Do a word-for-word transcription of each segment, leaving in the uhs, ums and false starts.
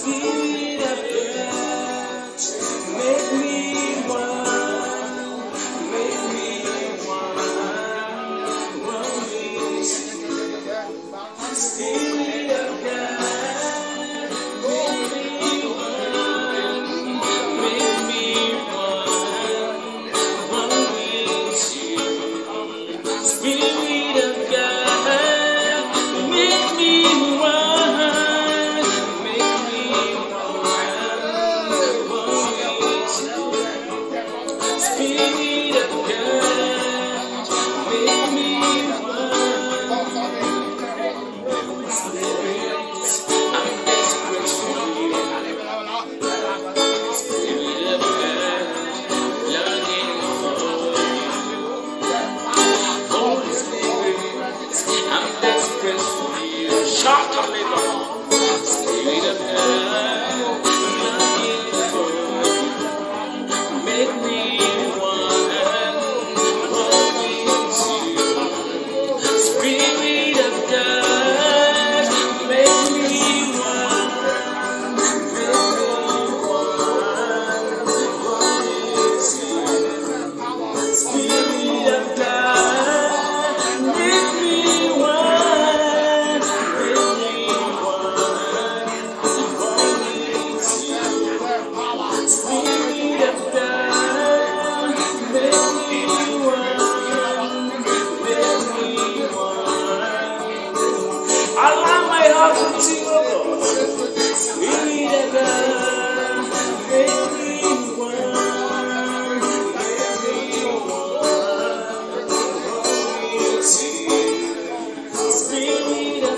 Spirit of God, make me one, make me one, one with you. Spirit of God, make me one, make me one, one with you. Spirit of God, make me one, make me one, one with you. Spirit of God, make me one. I'm desperate for you. Spirit of God, longing for you. Holy Spirit, I'm desperate for you. Shout a little. Spirit of God, longing for you. Make me one, one with you. Spirit of God, make me one, make me one, one with you. Spirit of God, make me one, make me one, one with you. Spirit of God, make me one, make me one. Allow my heart to chill. Spirit of God, make me one, make me one, with you. Spirit of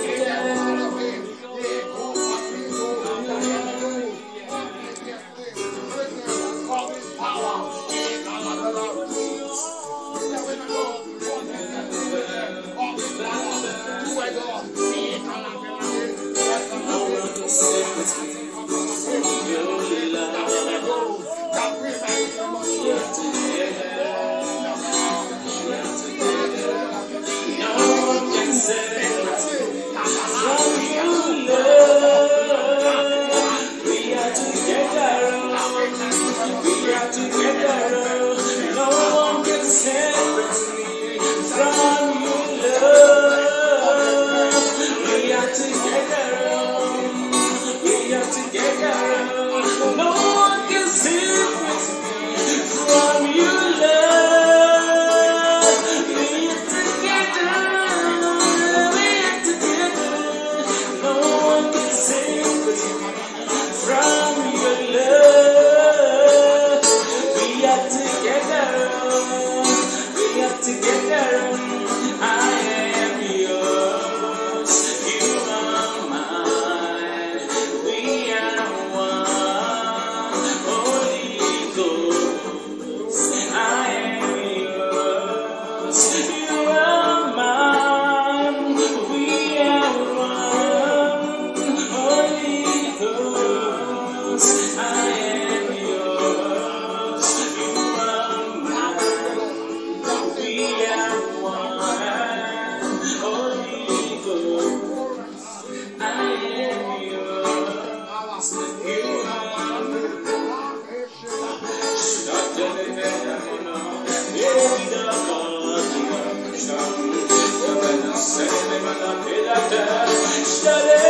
Shut